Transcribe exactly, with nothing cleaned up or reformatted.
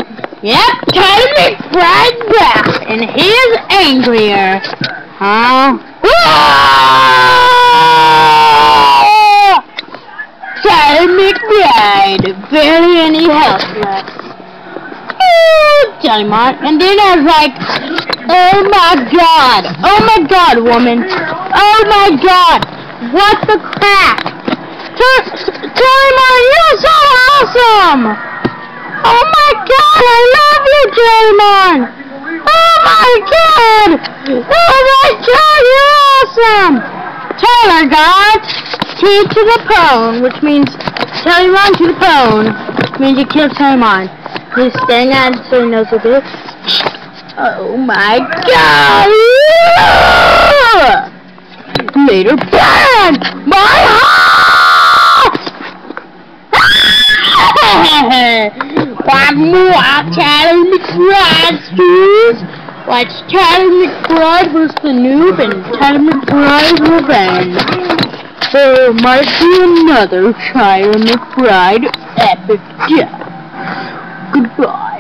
Yep, Tyler McBride's back, and he is angrier. Huh? Ah! Tyler McBride, barely any health left. Jelly Mart, and then I was like, oh my god, oh my god, woman, oh my god, what the crap? Jelly Mart, you're so awesome! Oh my god, I love you, Jelly Mart! Oh my god! Oh my god, you're awesome! Tyler got T to the pone, which means Jelly Mart to the pone, which means you killed Jelly Mart. He's staying on so he knows what it is. Oh my god! Later, burn! My heart! One more Tyler McBride, dude! Watch Tyler McBride versus the noob and Tyler McBride's revenge. There might be another Tyler McBride epic death. Goodbye.